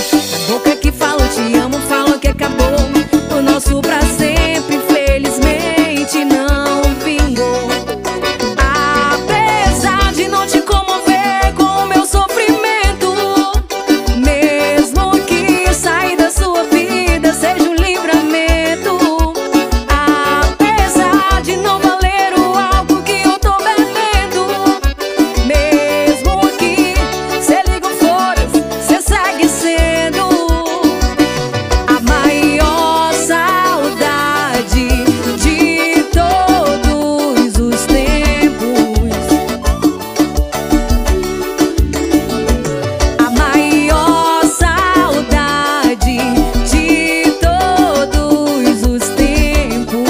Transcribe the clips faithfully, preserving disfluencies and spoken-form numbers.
A boca que fala eu te amo, fala que acabou. O nosso pra sempre, infelizmente, não vingou. Apesar de não te comover com o meu sofrimento, mesmo que sair da sua vida seja um livramento, apesar de não valer o álcool que eu tô bebendo, mesmo que cê liga o foda-se, cê segue sendo a maior saudade de todos os tempos, a maior saudade de todos os tempos.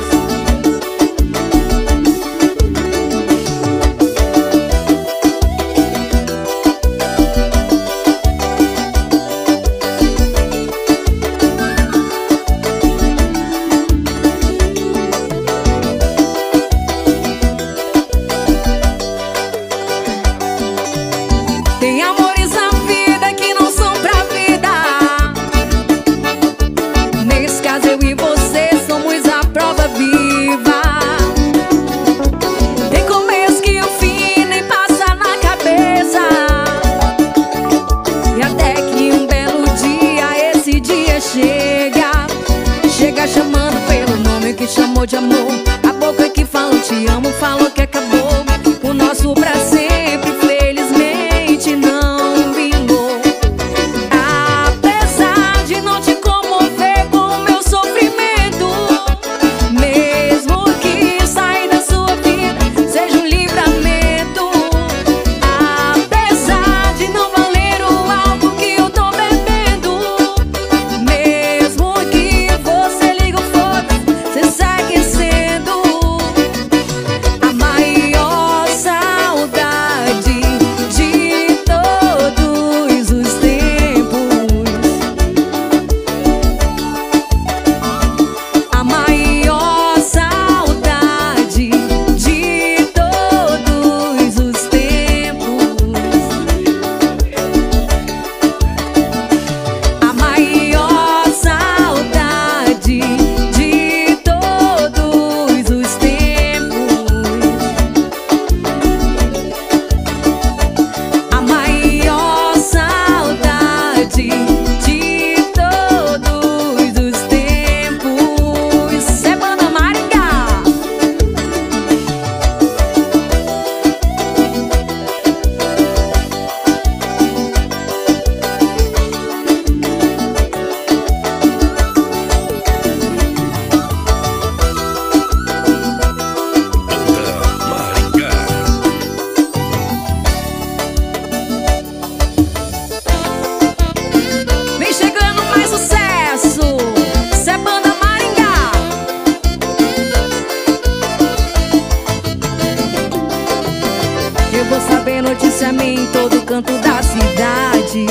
Tem amores na vida que não são pra vida. Nesse caso eu e você somos a prova viva. Tem começo que o fim nem passa na cabeça, e até que um belo dia esse dia chega. Chega chamando pelo nome que chamou de amor. A boca que fala eu te amo, falou que acabou. O nosso pra sempre, felizmente, não vingou. Apesar de não te comover com o meu sofrimento, mesmo que sair da sua vida seja um livramento, apesar de não valer o álcool que eu tô bebendo, mesmo que você liga o foda-se, cê segue sendo a maior saudade de todos os tempos, a maior saudade de todos os tempos, a maior saudade de todos os tempos, a maior saudade de todos os tempos. Semana Maringá. Vem chegando mais sucesso, Semana Maringá. Eu vou saber notícia minha em todo canto da cidade.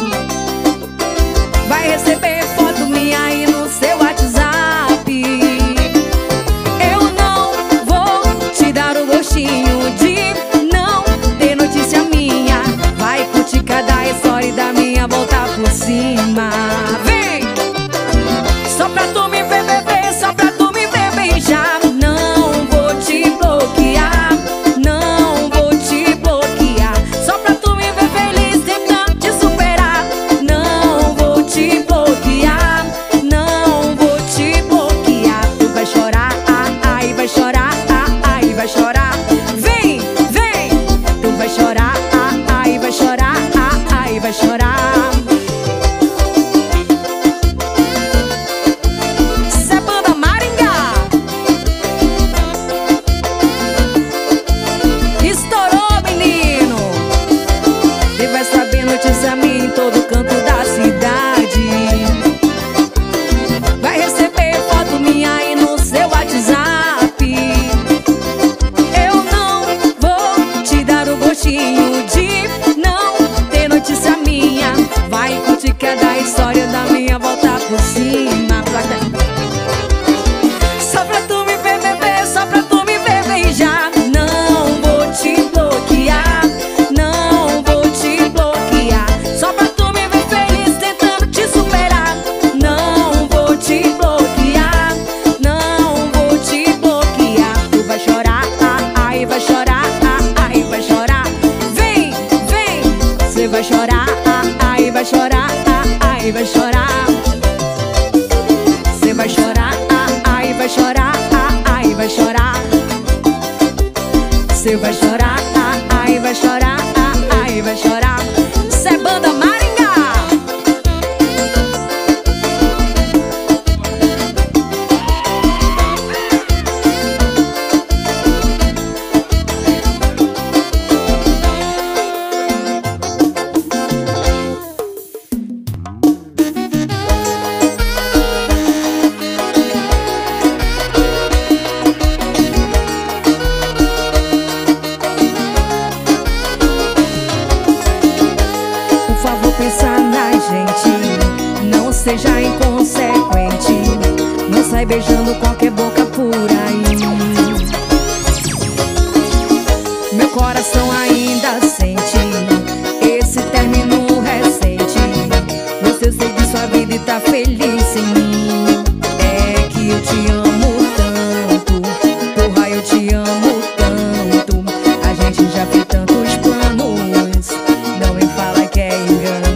Vai receber foto minha aí no seu WhatsApp. Eu não vou te dar o gostinho de não ter notícia minha. Vai curtir cada história da minha volta por cima. Vem! Só pra tu me ver beber, só pra tu me ver beijar. Não vou te bloquear, não vou te bloquear. Só pra tu me ver feliz, tentando te superar. Não vou te bloquear, não vou te bloquear. Tu vai chorar, ah, ai, vai chorar, ah, ai, vai chorar. Vem, vem! Tu vai chorar, ah, ai, vai chorar, ah, ai, vai chorar. aí vai chorar. Cê vai chorar, aí vai chorar, aí vai chorar. Cê vai chorar, aí vai chorar, aí vai chorar. Cê é banda Maringá. Pensa na gente, não seja inconsequente, não sai beijando qualquer boca por aí. Meu coração ainda sente esse término recente. Você segue sua vida e tá feliz em mim. É que eu te amo tanto, porra, eu te amo tanto. A gente já fez tantos planos, não me fala que é engano.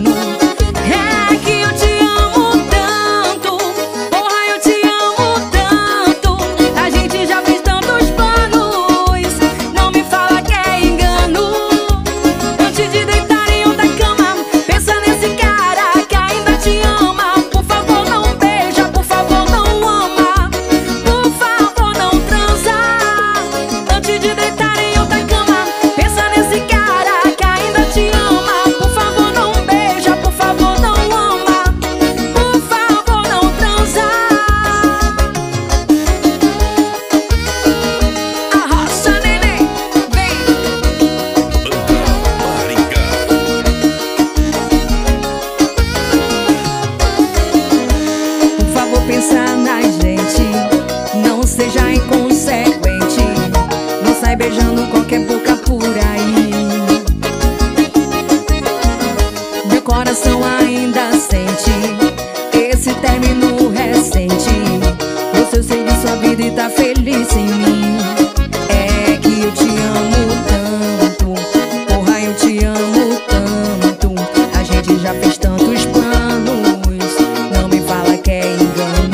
Pensa na gente, não seja inconsequente, não sai beijando qualquer boca por aí. Meu coração ainda sente esse término recente. Você segue sua vida e tá feliz em mim. É que eu te amo tanto, porra, eu te amo tanto. A gente já fez tantos planos, não me fala que é engano.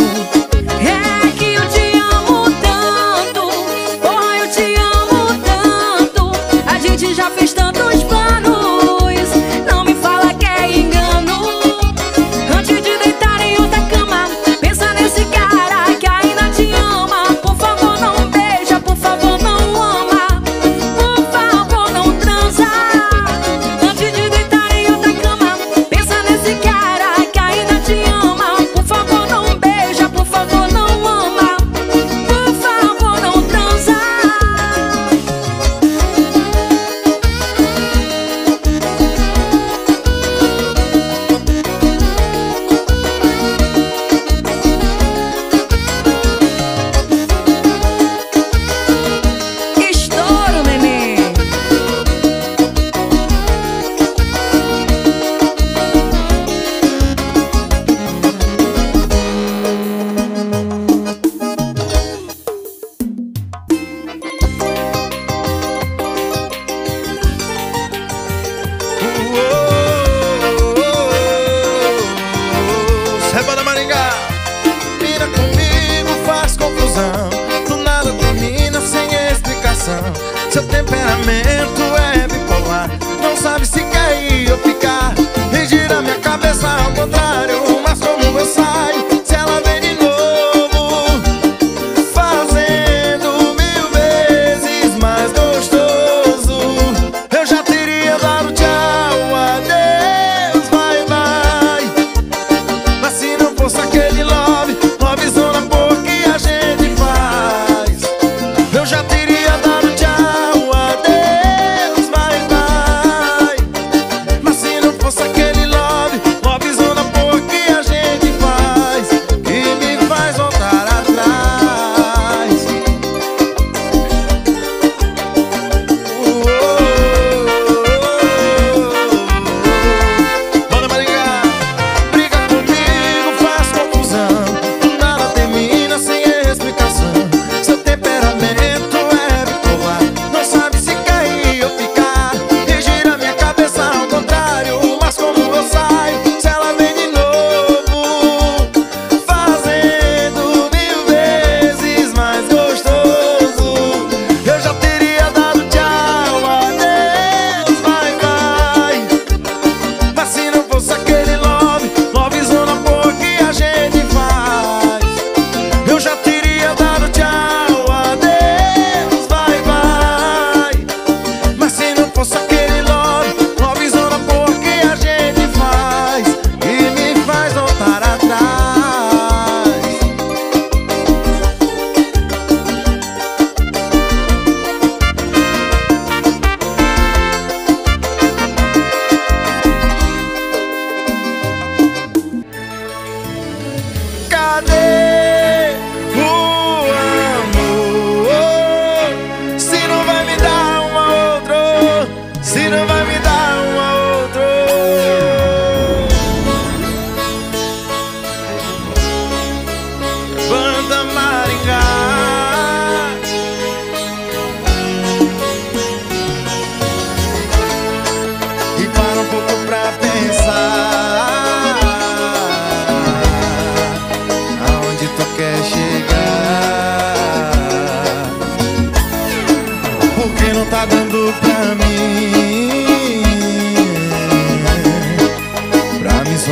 Já fez tantos planos, não me fala que é engano. Antes de deitar em outra cama, pensa nesse cara que ainda te ama. Por favor não beija, por favor não ama, por favor não transa. Antes de deitar em outra cama, pensa nesse cara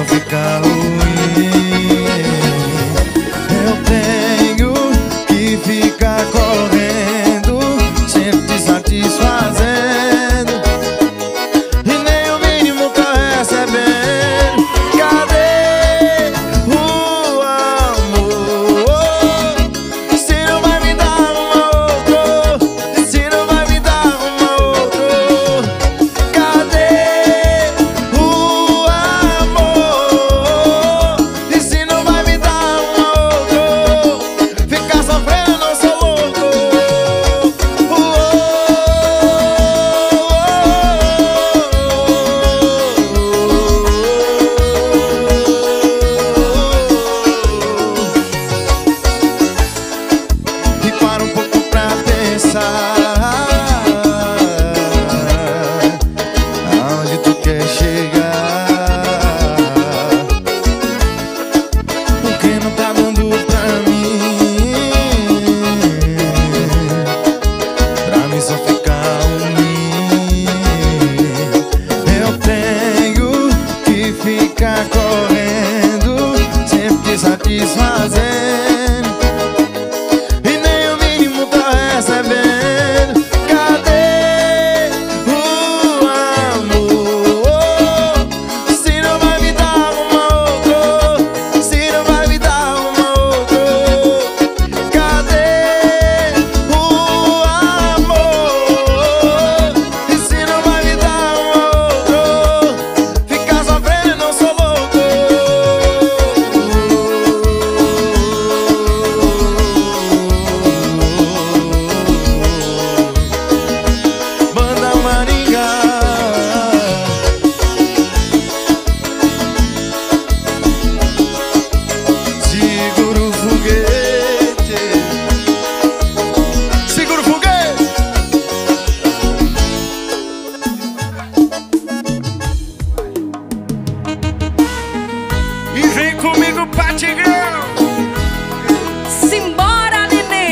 só fica ruim. Eu tenho que ficar correndo, sempre te satisfazendo, e nem o mínimo tô recebendo. Cadê o amor? Se não vai me dar uma outra, se não vai me dar uma outra. Cadê o amor? E se não vai me dar uma outra, ficar sofrendo não sou louco. E para um pouco pra pensar aonde tu quer chegar, porque não tá dando pra mim. Pra mim só ficar ruim. Eu tenho que ficar correndo, sempre te satisfazendo, e nem o mínimo tô recebendo. Cadê o amor? Se não vai me dar uma outra, se não vai me dar uma outra. Cadê o amor? E se não vai me dar uma outra, ficar sofrendo não sou louco. Banda Maringá, segura o foguete, segura o foguete. E vem comigo, Party Girl. Simbora, nenê.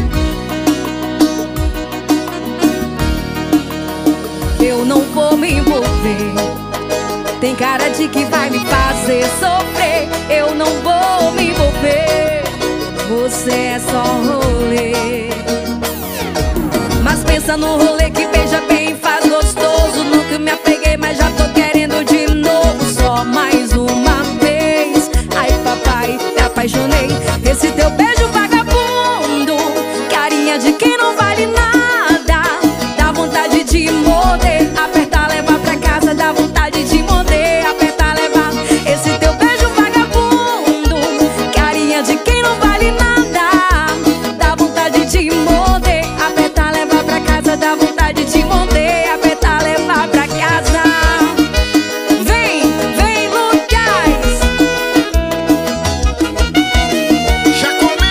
Eu não vou me envolver, tem cara de que vai me fazer sofrer. Eu não vou me envolver, você é só rolê. Mas pensa no rolê que beija bem, faz gostoso. Nunca me apeguei, mas já tô querendo de novo. Só mais uma vez. Ai papai, me apaixonei. Esse teu beijo vagabundo, carinha de quem não vale nada. Dá vontade de morder, apertar, levar pra casa. Dá vontade de morder, apertar, levar. Esse teu beijo vagabundo, carinha de quem não vale nada. Dá vontade de morder, apertar, levar pra casa. Dá vontade de morder, apertar, levar pra casa. Vem, vem, Lucas. Já comigo.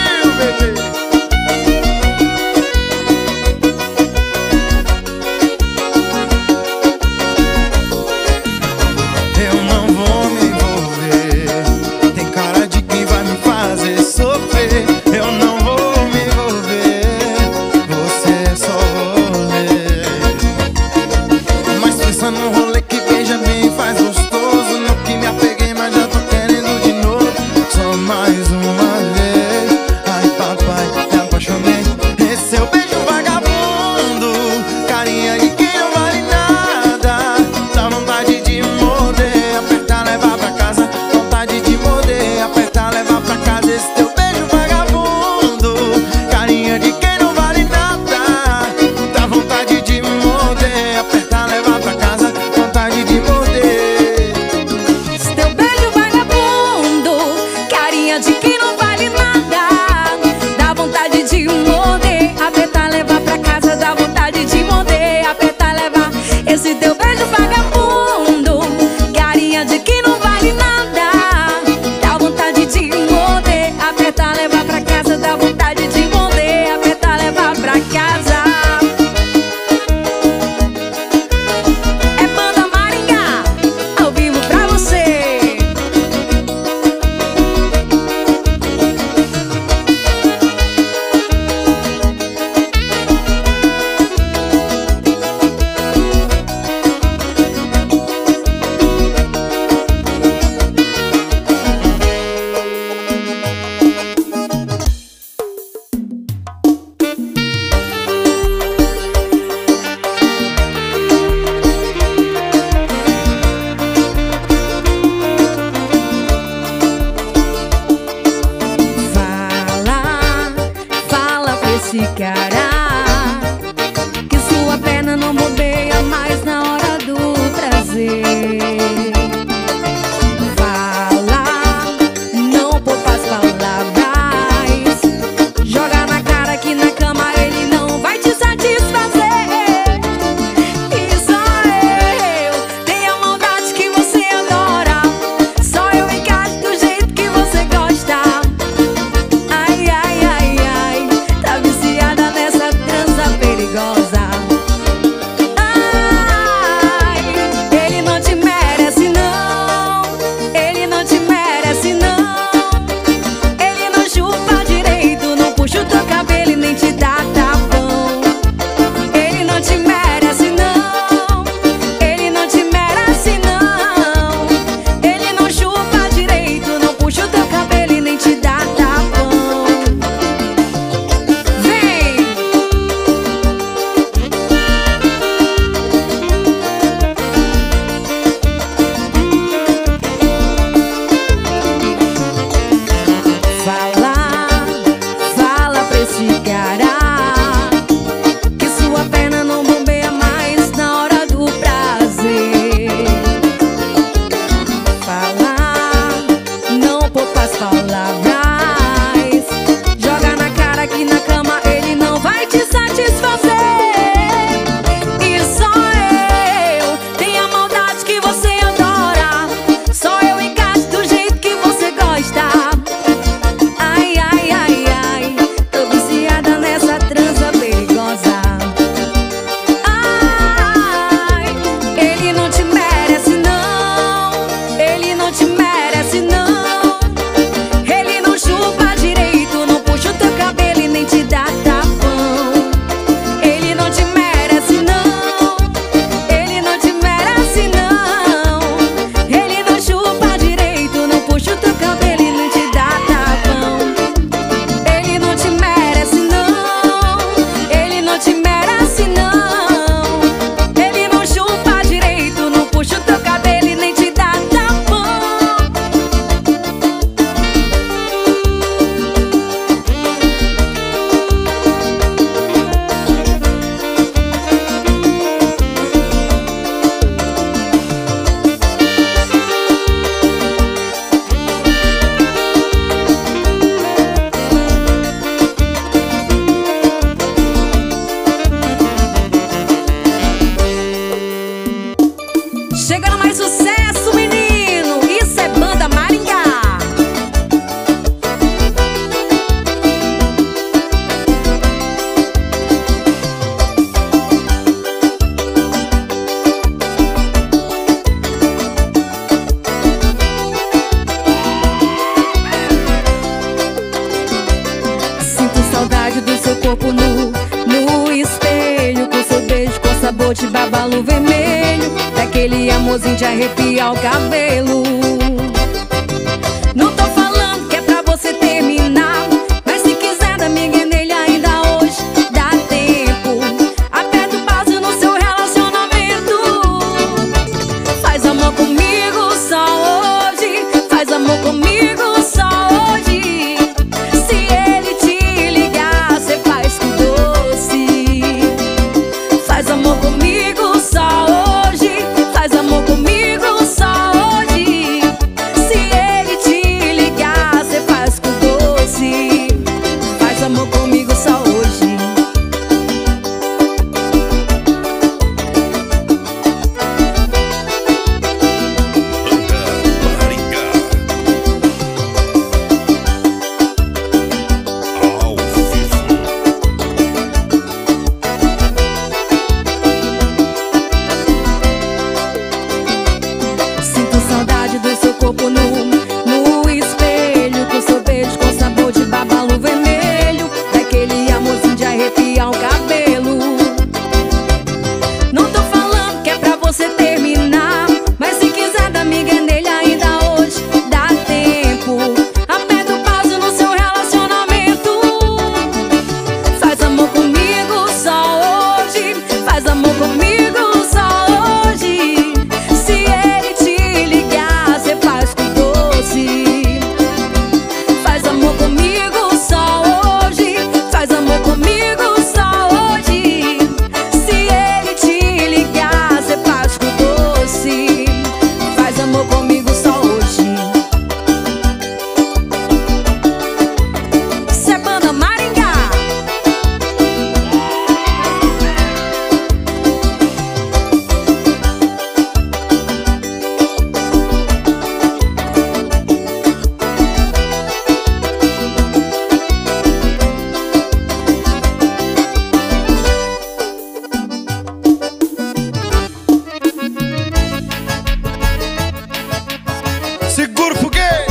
de babalu vermelho, daquele amorzinho de arrepiar o cabelo. Não tô falando que é pra você terminar, mas se quiser dar migué nele ainda hoje dá tempo. Aperta o base no seu relacionamento. Faz amor comigo só hoje, faz amor comigo só hoje. Se ele te ligar, cê faz com doce. Faz amor comigo só hoje, faz amor comigo só hoje. Se ele te ligar, cê faz com doce. Faz amor comigo só hoje. Sinto saudade do seu corpo nu, no espelho, com seu beijo com sabor de babalu vermelho, daquele amorzinho de arrepiar o cabelo. Não tô falando que é pra você terminar, mas se quiser dar migué nele ainda hoje dá tempo. Aperta o pause no seu relacionamento. Faz amor comigo só hoje, faz amor comigo só hoje. Se ele te ligar, cê faz com doce. Faz amor comigo só hoje, faz amor comigo só hoje. Se ele te ligar, cê faz com doce. Faz amor comigo só hoje. Cê banda Maringá. Segura o foguete.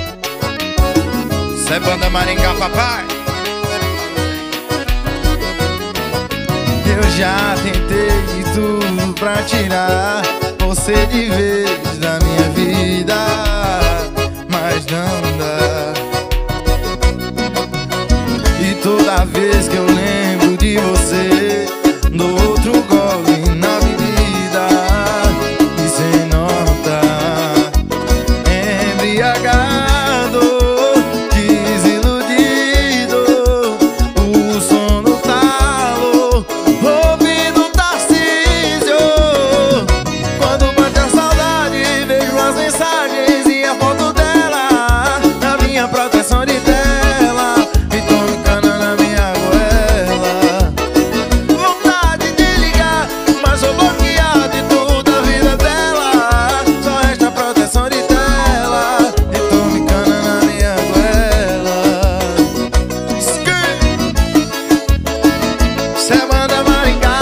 Cê banda Maringá, papai. Eu já tentei de tudo pra tirar você de vez da minha vida, mas não dá. E toda vez que eu lembro de você, dou outro gole na bebida e sem nota, embriagado, desiludido, o sono talo, ouvindo Tarcísio. Quando bate a saudade, vejo as mensagens e a foto dela na minha proteção de tela, e tô me cana na minha goela. Vontade de ligar, mas sou bloqueado de toda a vida dela. Só resta a proteção de tela, e tô me cana na minha goela. Cê manda Maringá.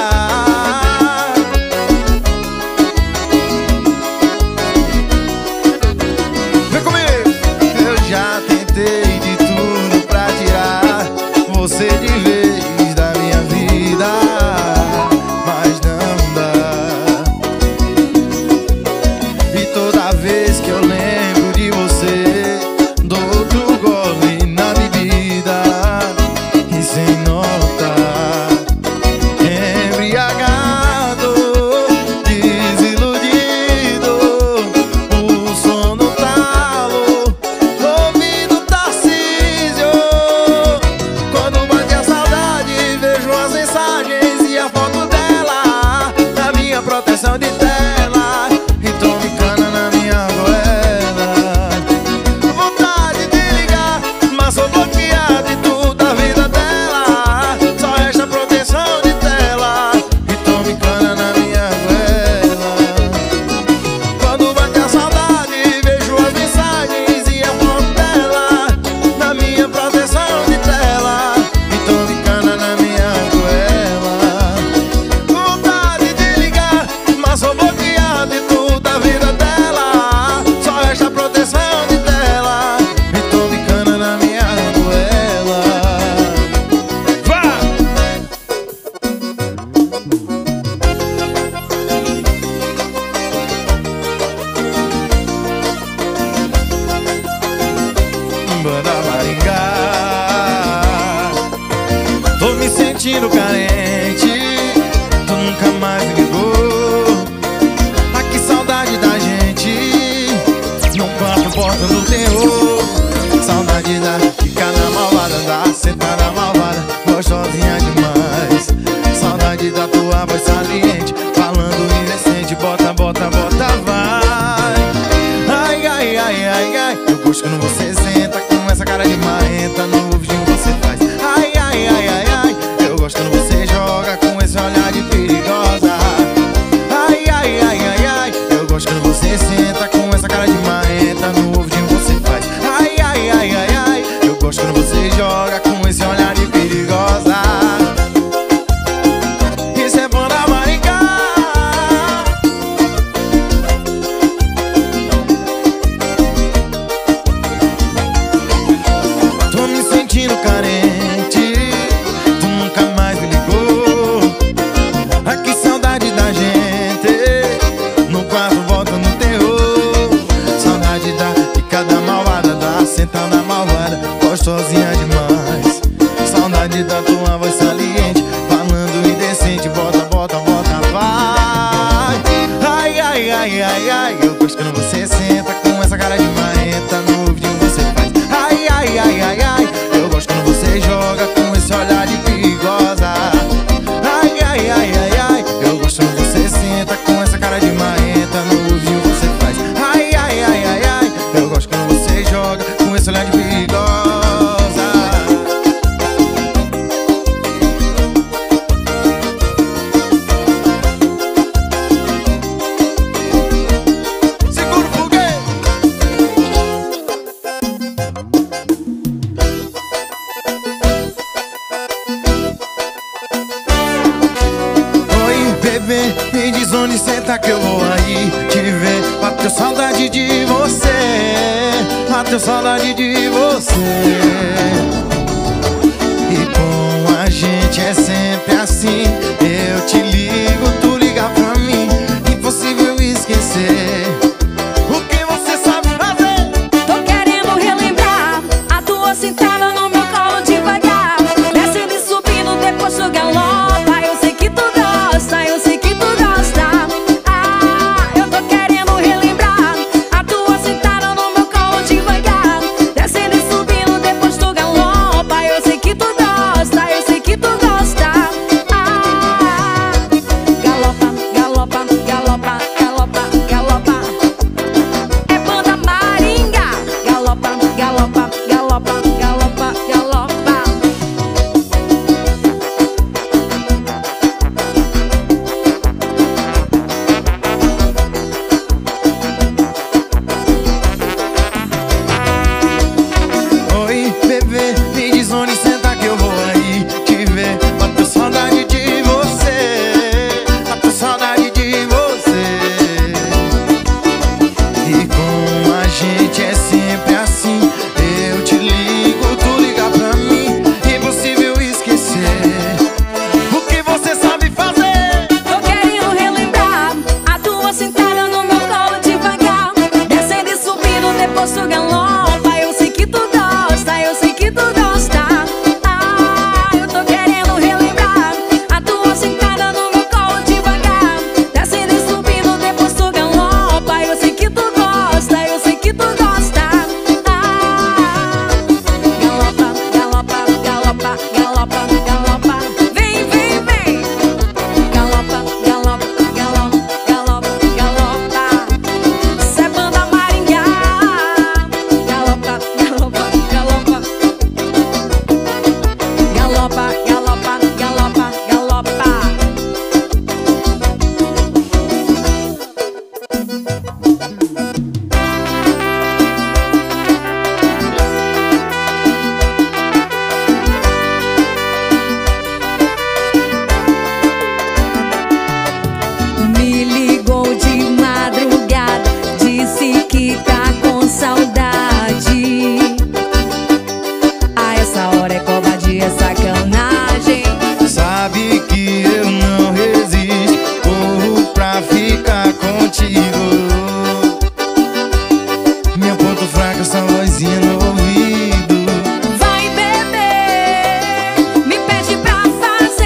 Vem comigo. Eu já tentei de tudo pra tirar você de vez da minha vida, mas não dá. E toda vez que eu lembro de você, dou outro gole na bebida e sem nota, embriagado, desiludido, o sono talo, ouvindo Tarcísio. sentindo carente, tu nunca mais me ligou. Ah, que saudade da gente, num quarto porta do terror. Saudade da ficar na malvada, da sentada malvada, gostosinha demais. Saudade da tua voz saliente, falando indecente, bota, bota, bota, vai. Ai, ai, ai, ai, ai, eu gosto quando você senta com essa cara de marrenta, no ouvidinho você faz. Ai, ai, ai, ai, ai, eu gosto quando você joga com esse olhar de perigosa. Ai, ai, ai, ai, ai, eu gosto quando você senta com essa cara de marrenta, no ouvidinho você faz. Ai, ai, ai, ai, ai, eu gosto quando você joga com esse olhar de perigosa. Isso é bom da Maringá. Tô me sentindo carente, tu nunca mais me ligou. Ah, que saudade da gente, no quarto volta no terror. Saudade da picada malvada, da sentada malvada, gostosinha demais. Saudade da tua voz saliente, falando indecente, bota, bota, bota, vai. Ai, ai, ai, ai, ai, eu gosto quando você senta com essa cara de marrenta, no ouvidinho você faz. Ai, ai, ai, ai, ai, eu gosto quando você joga com esse olhar de perigosa. Ai, ai, ai, ai, ai, eu gosto quando você senta com essa cara de marrenta, no ouvidinho você faz. Ai, ai, ai, ai, ai, eu gosto quando você joga com esse olhar de perigosa. Segura o foguete. Oi, bebê, me diz onde cê tá que eu vou aí te ver. Bateu saudade de você, bateu saudade de você. E com a gente é sempre assim, eu te ligo, tu liga pra mim, impossível esquecer o que você sabe fazer. Tô querendo relembrar a tua sentada no meu colo devagar, descendo e subindo, depois tu galopa. Eu sei que tu gosta, eu sei que tu gosta. Ah, eu tô querendo relembrar a tua sentada no meu colo devagar, descendo e subindo, depois tu galopa. Eu sei que tu gosta, eu sei que tu gosta. Ah, galopa, galopa, galopa, galopa, galopa. É banda Maringá. Galopa, galopa, galopa, galopa, galopa. Oi, bebê, me diz onde cê tá que eu vou aí te ver. Bateu saudade de você, bateu saudade de você. E com a gente é sempre assim, eu te ligo, tu liga pra mim, impossível esquecer o que você sabe fazer. Tô querendo relembrar a tua sentada no meu colo devagar, descendo e subindo, depois tu galopa. Eu sei que tu gosta, eu sei que tu gosta. Ah, eu tô querendo relembrar a tua sentada no meu colo devagar, descendo e subindo, depois tu galopa. Eu sei que tu gosta, eu sei que tu gosta. Ah, galopa, galopa, galopa, galopa, galopa. Vem, vem, vem. Galopa, galopa, galopa, galopa, galopa. Cê é banda Maringá. Galopa, galopa, galopa. Galopa, galopa, galopa, galopa. Me ligou de madrugada, disse que tá com saudade. A essa hora é covardia, é sacanagem. Sabe que eu não resisto, corro pra ficar contigo. Meu ponto fraco é sua vozinha no ouvido. Vai beber, me pede pra fazer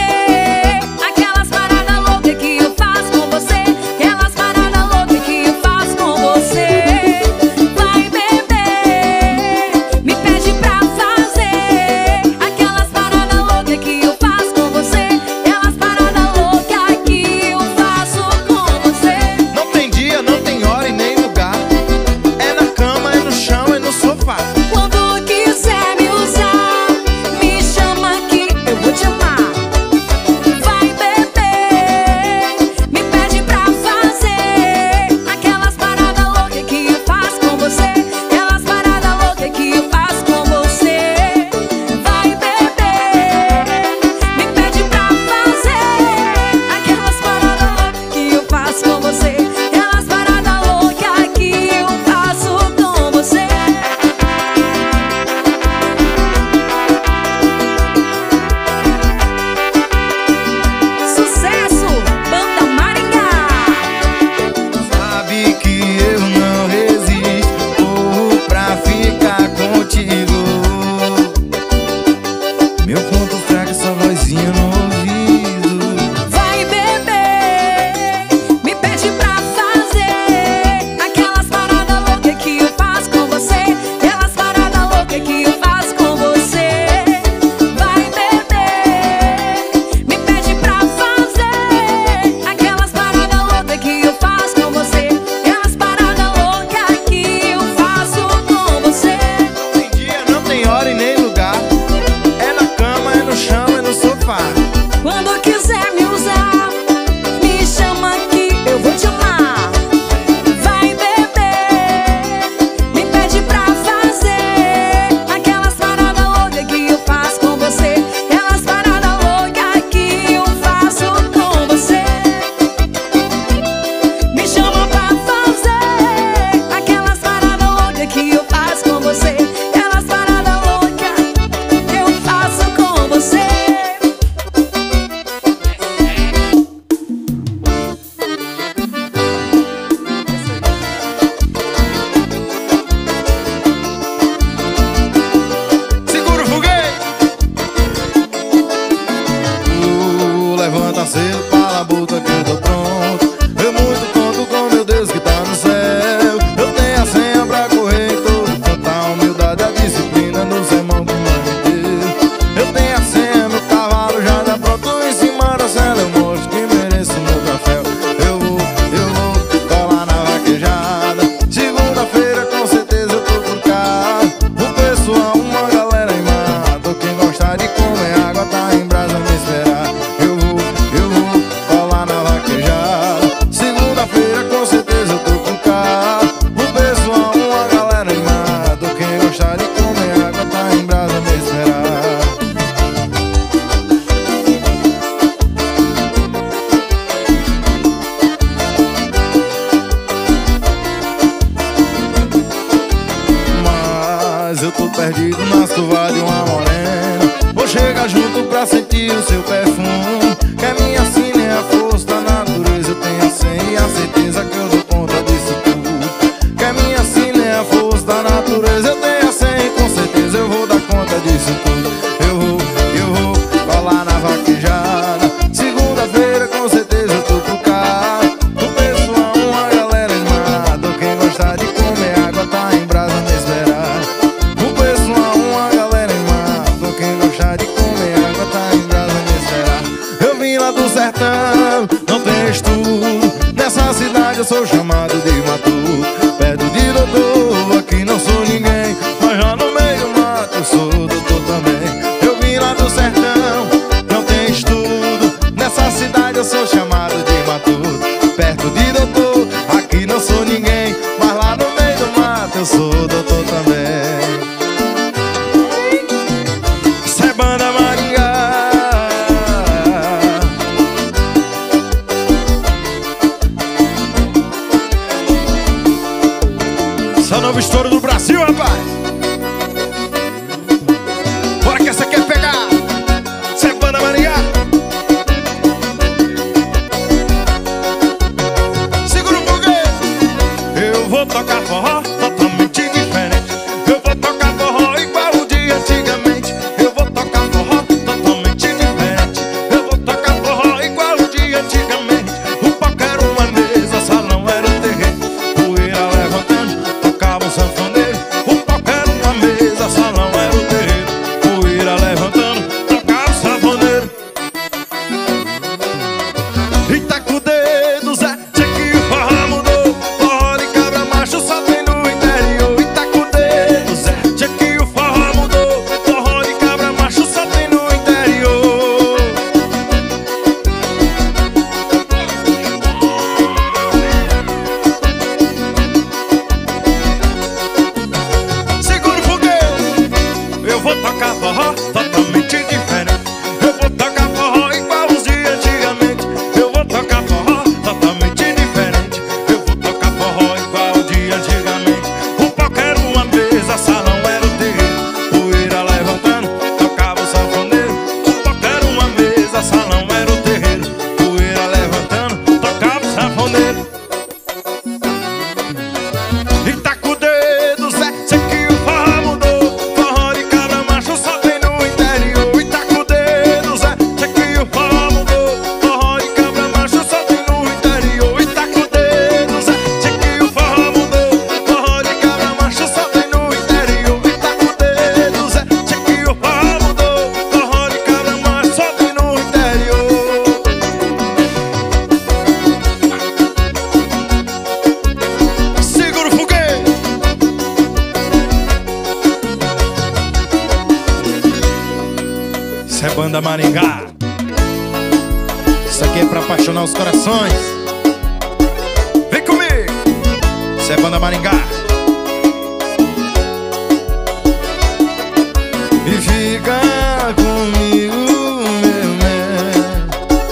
mas eu tô perdido nas curvas de uma morena. Vou chegar junto pra sentir o seu perfume, que é minha sina, é a força da natureza. Eu tenho a senha e a certeza que eu dou conta disso tudo. Que é minha sina, é a força da natureza. Eu tenho a senha e com certeza eu vou dar conta disso tudo. Eu vou, eu vou colar na vaquejada. Segunda-feira com certeza eu tô por cá. O pessoal, uma galera animada. Quem gostar de comer água tá em brasa me esperar. O pessoal, uma galera animada. Quem gostar de comer água tá em brasa me esperar. Eu vim lá do sertão, não tem estudo. Nessa cidade eu sou chamado de matuto. Perto de doutor, aqui não sou ninguém, mas já no meio do mato eu sou doutor também. Eu vim lá do sertão, não tem estudo. Nessa cidade eu sou chamado de matuto. Perto de doutor, aqui não sou ninguém, mas lá no meio do mato eu sou doutor também. Isso é banda Maringá. Esse é o novo estouro do Brasil, rapaz. Bora que essa quer pegar. Isso é banda Maringá. Segura o foguete. Eu vou tocar forró totalmente diferente. Eu vou tocar forró igual o de antigamente. Eu vou tocar forró totalmente diferente. Eu vou tocar forró igual o de antigamente. O palco era uma mesa, salão era um terreno. Poeira levantando, tocava um sanfoneiro. O palco era uma mesa, salão era um terreno. Poeira levantando, tocava um sanfoneiro. E tá com o dedo, Zé, sei que o forró mudou. Forró de cabra macho só tem no interior. E tá com o dedo, Zé, sei que o forró mudou. Forró de cabra macho só tem no interior. Segura o foguete. Eu vou tocar forró totalmente diferente. Eu vou tocar forró igual os de antigamente. Eu vou tocar forró totalmente diferente. Eu vou tocar forró igual o de antigamente. O palco era uma mesa, salão era o terreiro. Poeira levantando, tocava o sanfoneiro. O palco era uma mesa, salão era o terreiro. Poeira levantando, tocava o sanfoneiro. E tá com o dedo, Zé, sei que o forró mudou. Forró de cabra macho só tem no interior. E tá com o dedo, Zé, sei que o forró mudou. Forró de cabra macho só tem no interior. E tá com o dedo, Zé, sei que o forró mudou. Forró de cabra macho só tem no interior. E tá com o dedo, Zé, sei que o forró mudou. Forró de cabra macho só tem no interior. Segura o foguete. Isso é banda Maringá. Isso aqui é pra apaixonar os corações. Vem comigo. Isso é banda Maringá. E fica comigo, meu bem,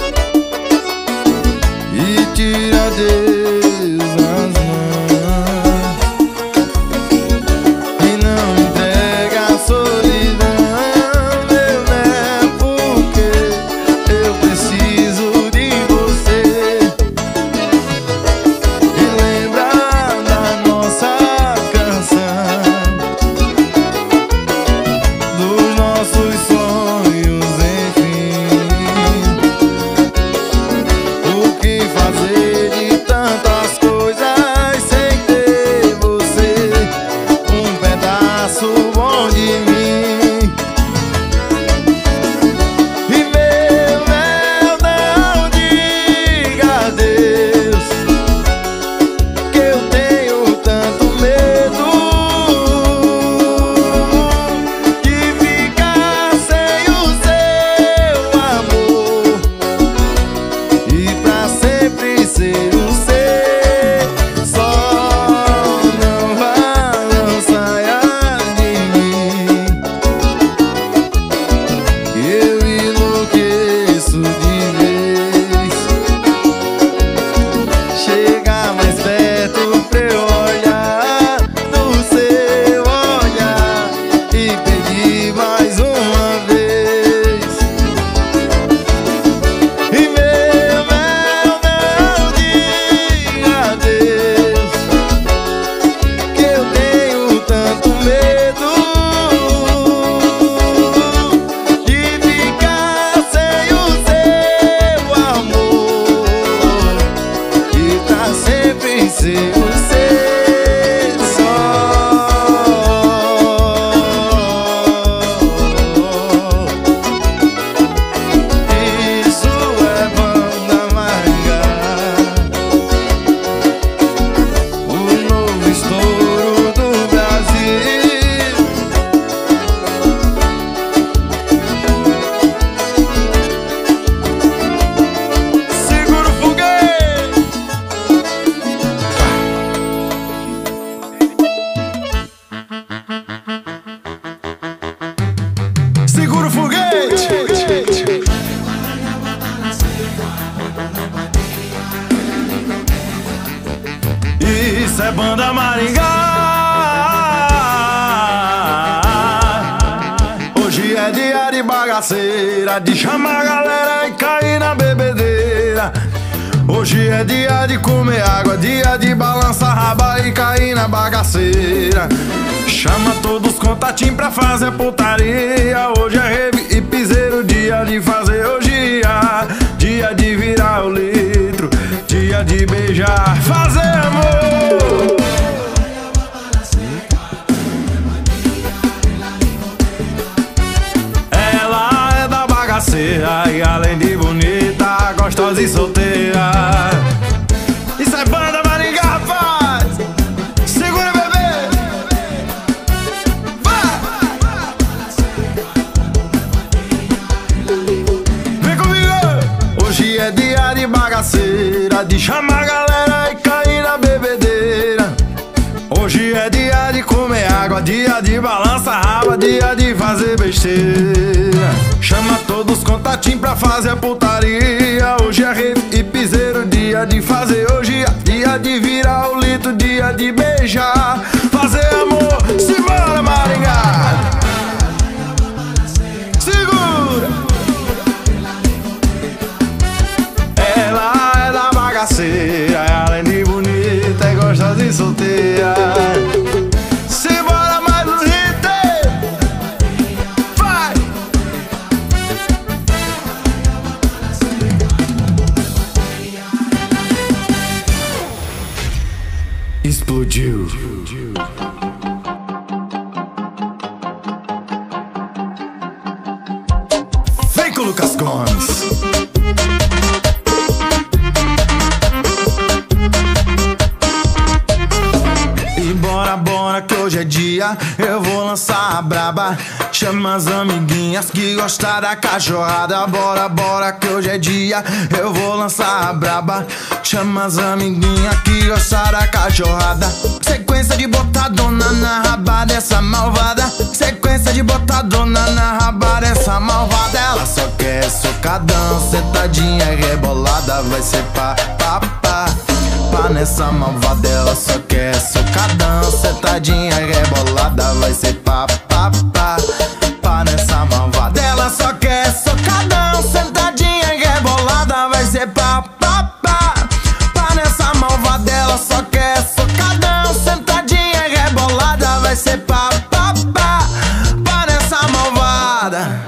e tira Deus das mãos. E não entrega a solidão, meu bem, porque eu preciso de você. E lembra da nossa canção, dos nossos sonhos, enfim. O que fazer de tantas coisas sem ter você, um pedaço bom de mim. E meu mel, não diga adeus, que eu tenho tanto medo de ficar sem o seu amor e pra sempre ser um ser só. Não vá, não saia de mim. dia de bagaceira, de chamar a galera e cair na bebedeira. Hoje é dia de comer água, dia de balançar raba e cair na bagaceira. Chama todos os contatinhos pra fazer putaria. Hoje é rave e piseiro, dia de fazer orgia, dia de virar o litro, dia de beijar, fazer amor. Ela é da bagaceira e além de bonita, gostosa e solteira. Isso é banda Maringá, rapaz! Segura, bebê! Vai! Vem comigo! Hoje é dia de bagaceira, de chamar a galera e cair na bebedeira. Hoje é dia de comer água, dia de balançar raba, dia de fazer besteira. Chama todos os contatinhos pra fazer putaria. Hoje é rave e piseiro, dia de fazer orgia, dia de virar o litro, dia de beijar, fazer amor. Simbora, Maringá! Segura! Ela é da bagaceira, além de bonita, é gostosa e solteira. Simbora, mais um hit! Vai! Explodiu. Vem com o Lucas Gomes. E bora, bora que hoje é dia, eu vou lançar a braba. Chama as amiguinhas que gostam da cachorrada. Bora, bora que hoje é dia, eu vou lançar a braba. Chama as amiguinhas que gostam da cachorrada. Sequência de botadona na raba dessa malvada. Sequência de botadona na raba dessa malvada. Ela só quer socadão, sentadinha rebolada. Vai ser pá, pá, pá, pá nessa malvada. Ela só quer socadão, sentadinha rebolada. Vai ser pá, pá, pá, pá nessa malvada. Ela só quer socadão, sentadinha rebolada. Vai ser pá, pá, pá, pá nessa malvada. Ela só quer socadão, sentadinha rebolada. Vai ser pá, pá, pá, pá nessa malvada.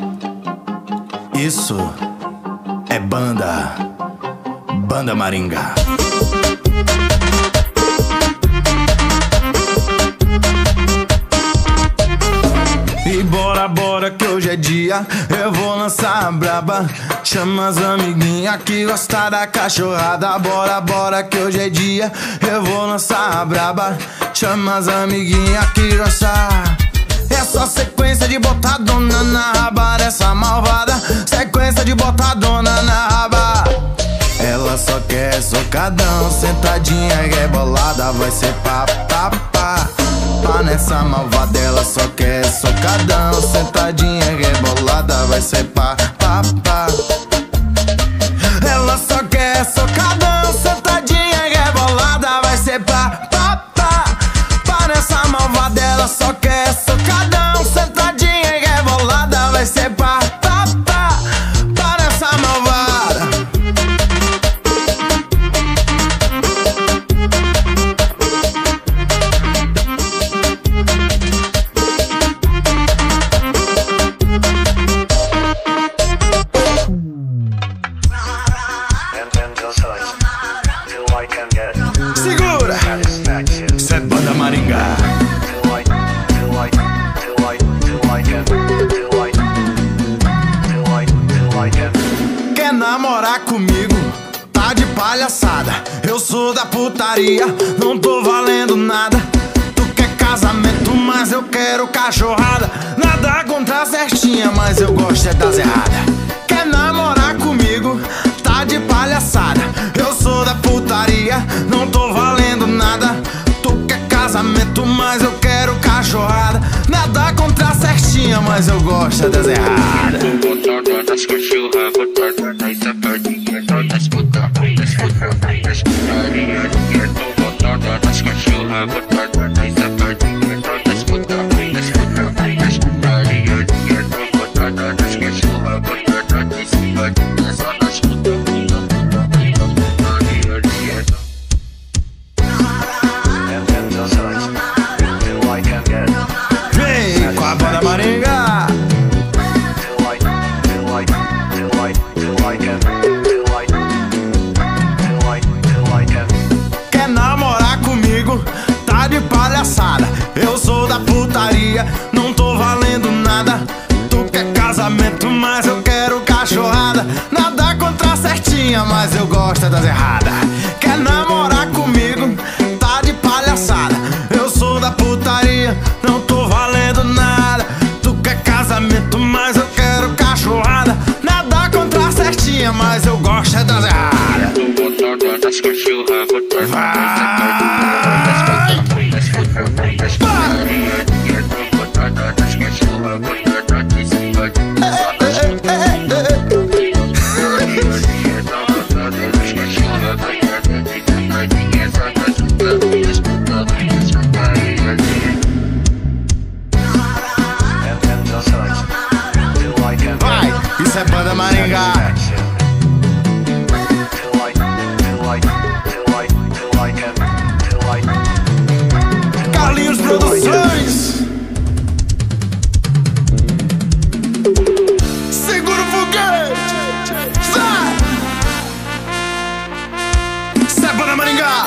Isso é banda, banda Maringá. E bora, bora que hoje é dia, eu vou lançar a braba. Chama as amiguinhas que gostam da cachorrada. Bora, bora que hoje é dia, eu vou lançar a braba. Chama as amiguinhas que gostam. É só sequência de botadona na raba dessa malvada. Sequência de botadona na raba. Ela só quer socadão, sentadinha rebolada. Vai ser pá, pá, pá, pá nessa malvada. Ela só quer socadão, sentadinha rebolada. Vai ser pá, pá, pá. Ela só quer socadão, sentadinha rebolada. Vai ser pá, pá, pá, pá nessa malvada. Ela só quer socadão, sentadinha rebolada. Vai ser pá, pá, pá, pá nessa malvada. Segura! Isso é banda Maringá. Quer namorar comigo? Tá de palhaçada. Eu sou da putaria, não tô valendo nada. Tu quer casamento, mas eu quero cachorrada. Nada contra a certinha, mas eu gosto é das erradas. Quer namorar comigo? Tá de palhaçada. Eu sou da putaria, não tô valendo nada. Tu quer casamento, mas eu quero cachorrada. Nada contra a certinha, mas eu gosto é das erradas. Tô botada das cachorras, botada nas safadinhas, todas putadas, das putadas, das putarias. Tô botada das cachorras, botada nas safadinhas, todas putadas, das putadas, das putarias. Tô botada putaria, não tô valendo nada. Tu quer casamento, mas eu quero cachorrada. Nada contra a certinha, mas eu gosto das erradas. Quer namorar comigo, tá de palhaçada. Eu sou da putaria, não tô valendo nada. Tu quer casamento, mas eu quero cachorrada. Nada contra a certinha, mas eu gosto é das erradas. Das cachorras, botar vai, isso é Banda Maringá. Carlinhos Produções. Segura o foguete. Vai. Isso é Banda Maringá.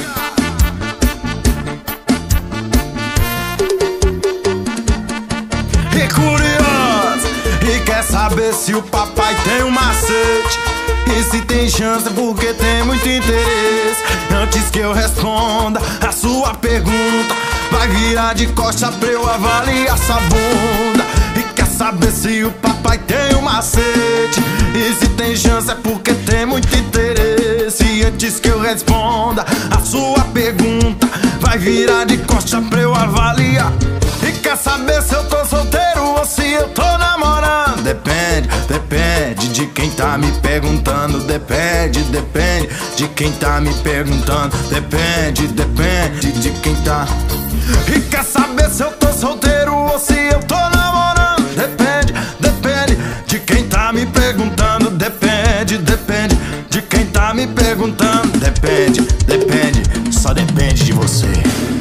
E curioso, e quer saber se o papai tem um macete. E se tem chance porque tem muito interesse. Antes que eu responda a sua pergunta, vai virar de costa pra eu avaliar sua bunda. E quer saber se o papai tem um macete. E se tem chance é porque tem muito interesse. E antes que eu responda a sua pergunta, vai virar de costa pra eu avaliar. E quer saber se eu tô solteiro ou se eu tô namorando? Depende, depende de quem tá me perguntando. Depende, depende de quem tá me perguntando. Depende, depende de quem tá. E quer saber se eu tô solteiro ou se eu tô namorando? Depende, depende de quem tá me perguntando. Depende, depende de quem tá me perguntando. Depende, depende, só depende de você.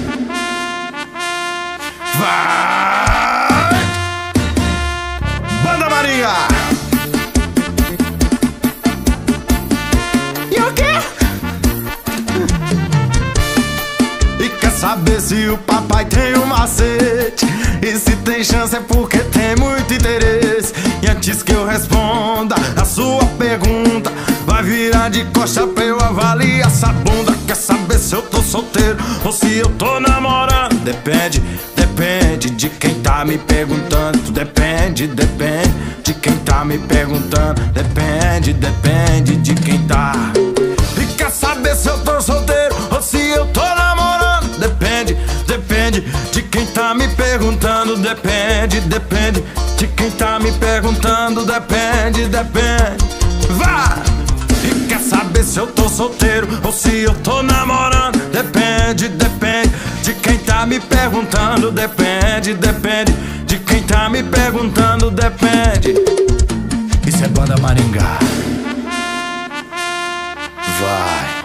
Vai! Banda Maringá! E o quê? E quer saber se o papai tem um macete. E se tem chance é porque tem muito interesse. E antes que eu responda a sua pergunta, vai virar de costa pra eu avaliar essa bunda. Quer saber se eu tô solteiro ou se eu tô namorando? Depende, depende de quem tá me perguntando. Depende, depende de quem tá me perguntando. Depende, depende de quem tá. E quer saber se eu tô solteiro ou se eu tô namorando? Depende, depende de quem tá me perguntando. Depende, depende de quem tá me perguntando. Depende, depende. Vá! E quer saber se eu tô solteiro ou se eu tô namorando? Depende, depende de quem tá me perguntando. Depende, depende de quem tá me perguntando. Depende. Isso é Banda Maringá. Vai.